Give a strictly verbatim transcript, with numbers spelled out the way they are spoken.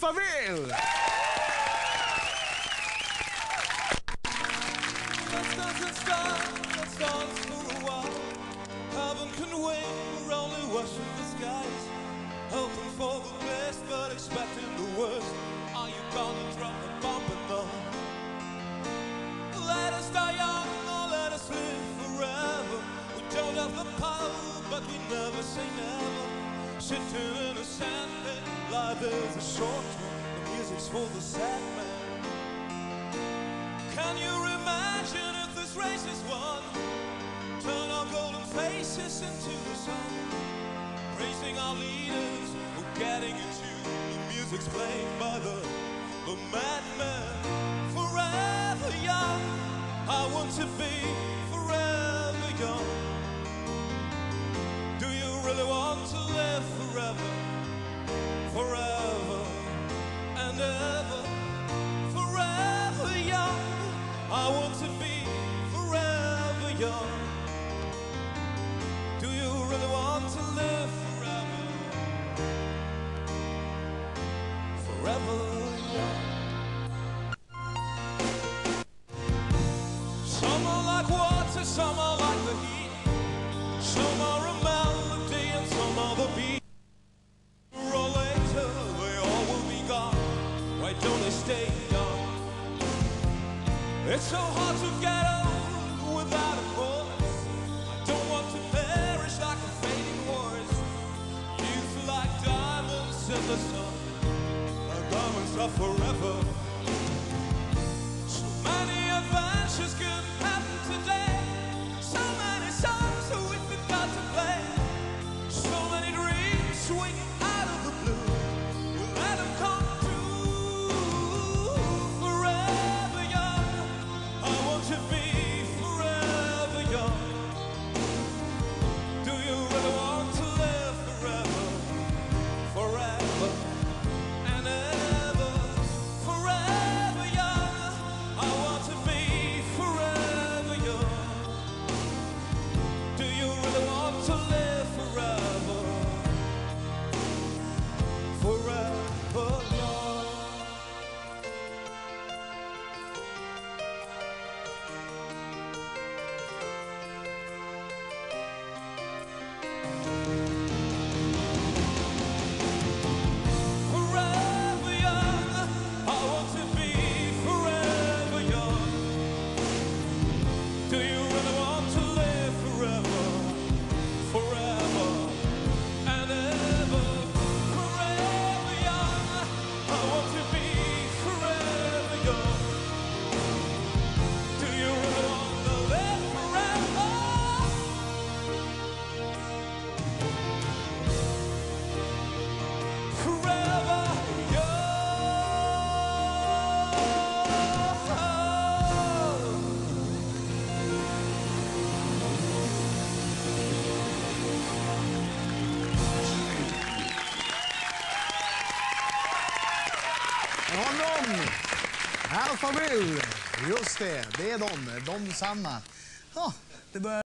Alphaville! Let's dance and start, let's dance for a while. Heaven can wait, we're only watching the skies. Hoping for the best, but expecting the worst. Are you gonna drop a bomb or not? Let us die young, or let us live forever. We don't have the power, but we never say never. Sitting in a sandpit, life is a short one. The music's for the sad man. Can you imagine if this race is won? Turn our golden faces into the sun, praising our leaders who are getting it too. The music's played by the, the madman. Forever young, I want to be forever young. Do you really want to live forever? Forever and ever. Forever young, I want to be forever young. Do you really want to live forever? Forever young. Some are like water, some are like the heat. Some are a melody and some are the beat. Sooner or later they all will be gone. Why don't they stay young? It's so hard to get old without a voice. I don't want to perish like a fading horse. Youth like diamonds in the sun, and diamonds are forever. So many adventures could happen today. So many songs that we forgot to play. So many dreams swinging out of the blue. We'll let them come true. Forever young, I want to be forever young. Do you really want to live forever? Forever and ever. Forever young, I want to be forever young. Do you really want to live forever? Forever young. Forever young, I want to be forever young. Do you really want to live forever? Forever and ever. Forever young, I want to be forever young. Do you really want to live forever? Forever young. Honom! Alphaville! Just det, det är de, de samma. Ja, det börjar